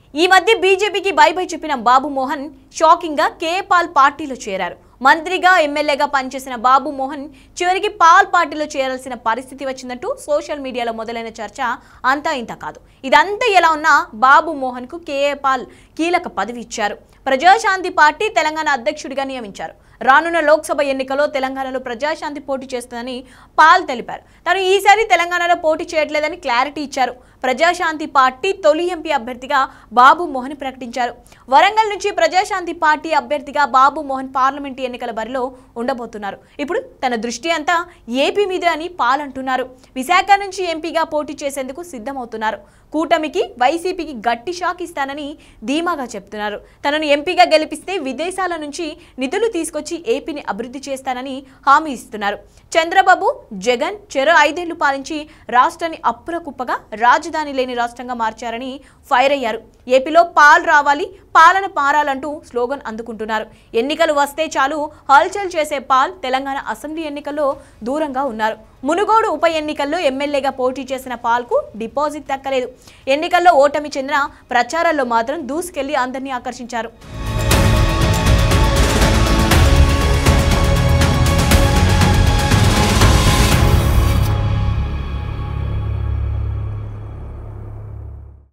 ఈ మధ్య బీజేపీకి బై బై చెప్పిన బాబు మోహన్ షాకింగ్ గా కేఏ పాల్ పార్టీలో చేరారు. మంత్రిగా ఎమ్మెల్యేగా పనిచేసిన బాబు మోహన్ చివరికి పాల్ పార్టీలో చేరాల్సిన పరిస్థితి వచ్చిందంటూ సోషల్ మీడియాలో మొదలైన చర్చ అంతా ఇంత కాదు. ఇదంతా ఎలా ఉన్నా బాబు మోహన్ కు కేఏ పాల్ కీలక పదవి ఇచ్చారు. ప్రజాశాంతి పార్టీ తెలంగాణ అధ్యక్షుడిగా నియమించారు. రానున్న లోక్సభ ఎన్నికల్లో తెలంగాణలో ప్రజాశాంతి పోటీ చేస్తుందని పాల్ తెలిపారు. తాను ఈసారి తెలంగాణలో పోటీ చేయట్లేదని క్లారిటీ ఇచ్చారు. ప్రజాశాంతి పార్టీ తొలి ఎంపీ అభ్యర్థిగా బాబు మోహన్ ప్రకటించారు. వరంగల్ నుంచి ప్రజాశాంతి పార్టీ అభ్యర్థిగా బాబు మోహన్ పార్లమెంటు ఎన్నికల బరిలో ఉండబోతున్నారు. ఇప్పుడు తన దృష్టి అంతా ఏపీ మీదే అని పాల్ అంటున్నారు. విశాఖ నుంచి ఎంపీగా పోటీ చేసేందుకు సిద్ధమవుతున్నారు. కూటమికి వైసీపీకి గట్టి షాక్ ఇస్తానని ధీమాగా చెప్తున్నారు. తనను ఎంపీగా గెలిపిస్తే విదేశాల నుంచి నిధులు తీసుకొచ్చి ఏపీని అభివృద్ధి చేస్తానని హామీ ఇస్తున్నారు. చంద్రబాబు జగన్ చెరో 5 ఏళ్లు పాలించి రాష్ట్రాన్ని అప్పుల కుప్పగా రాజధాని లేని రాష్ట్రంగా మార్చారని ఫైర్ అయ్యారు. ఏపీలో పాల్ రావాలి, పాలన మారాలంటూ స్లోగన్ అందుకుంటున్నారు. ఎన్నికలు వస్తే చాలు హల్చల్ చేసే పాల్ తెలంగాణ అసెంబ్లీ ఎన్నికల్లో దూరంగా ఉన్నారు. మునుగోడు ఉప ఎన్నికల్లో ఎమ్మెల్యేగా పోటీ చేసిన పాల్కు డిపాజిట్ దక్కలేదు. ఎన్నికల్లో ఓటమి చెందిన ప్రచారాల్లో మాత్రం దూసుకెళ్లి అందరినీ ఆకర్షించారు.